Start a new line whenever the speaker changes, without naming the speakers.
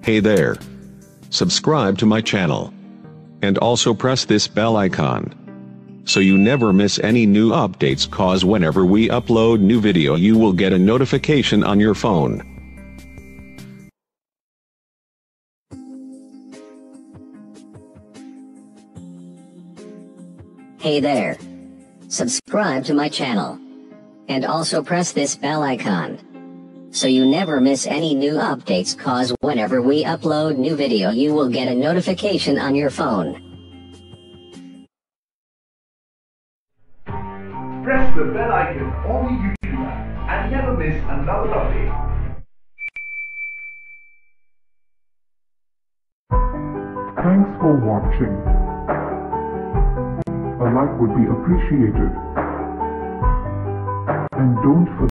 Hey there. Subscribe to my channel. And also press this bell icon, so you never miss any new updates, cause whenever we upload new video you will get a notification on your phone.
Hey there. Subscribe to my channel. And also press this bell icon, so you never miss any new updates, cause whenever we upload new video you will get a notification on your phone.
Press the bell icon on the YouTube app and never miss another update.
Thanks for watching. A like would be appreciated. And don't forget